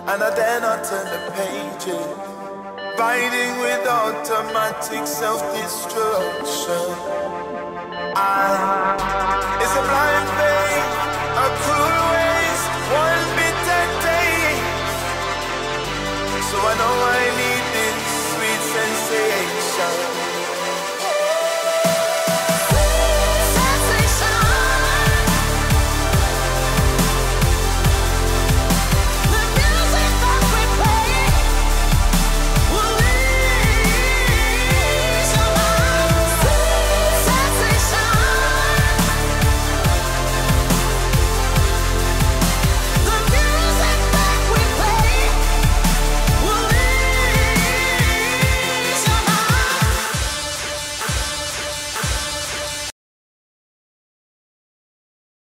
and I dare not turn the pages. Fighting with automatic self-destruction. It's a blind